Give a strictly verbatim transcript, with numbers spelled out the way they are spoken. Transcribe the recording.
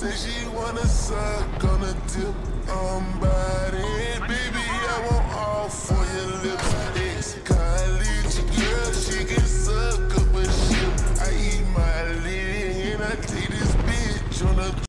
say she wanna suck on the tip. I'm bad, baby.